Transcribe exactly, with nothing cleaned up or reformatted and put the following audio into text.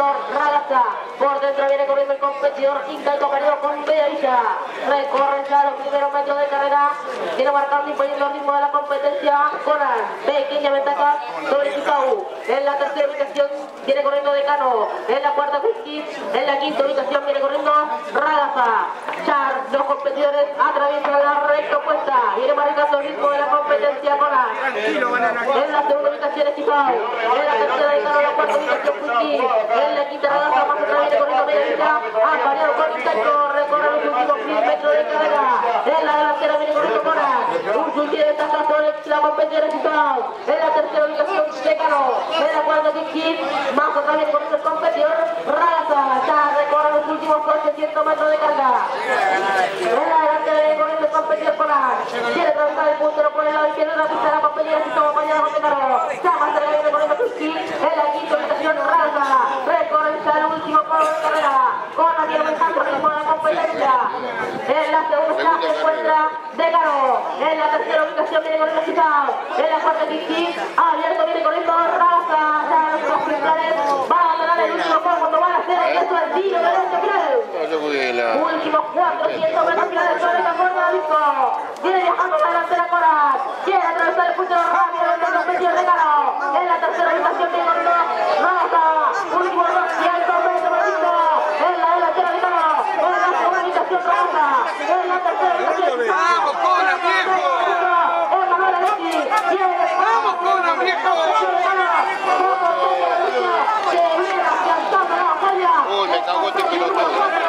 corriendo Ragazza. Por dentro viene corriendo el competidor Inca y compañero con Beailla. Recorre ya los primeros metros de carrera. Tiene marcando y poniendo el ritmo de la competencia. Conan, pequeña ventaja sobre Chicau. En la tercera ubicación viene corriendo Decano. En la cuarta Whisky. En la quinta ubicación viene corriendo Ragazza. Ya los competidores atraviesan la recta opuesta. Viene marcando el ritmo de la competencia Conan. En la segunda ubicación es Chicau. En la tercera Decano. En la cuarta ubicación Whisky. En la quinta Ragazza. Más atrás viene corriendo Beailla. Ha variado con Intaco. Recorre los últimos mil metros de carrera. En la delantera viene corriendo Conan. Un sutil destaca sobre la competencia de Chicau. En la tercera ubicación Decano. En la cuarta Whisky. Más atrás viene corriendo el competidor Ragazza. Ya recorre los últimos ochocientos metros de carga. En la delantera viene corriendo el competidor Conan. Quiere atravesar el punto, lo pone al lado izquierdo de la pista de la competencia de Chicau, acompañada con Decano. Ya más cerca viene corriendo Whisky. En la quinta ubicación Ragazza. Recorre ya el último cono de carrera. Conan viene manejando el ritmo de la competencia. En la segunda se encuentra Decano. En la tercera ubicación viene corriendo Chicau. En la cuarta Whisky. Abierto viene corriendo Ragazza. Ya los cristales van a ganar el último cono cuando van a hacer el resto del tiro de este final. Últimos cuatrocientos metros finales sobre la forma de disco. Viene viajando la delantera Conan. Quiere atravesar el punto rápido del competidor Decano. En la tercera ubicación viene corriendo Ragazza. Últimos doscientos metros de disco. En la delantera Decano. En la segunda ubicación Ragazza. En la tercera ubicación ¡Vamos, Conan, viejo! ¡Vamos, Conan, viejo! Uy, me cagó este pelotón.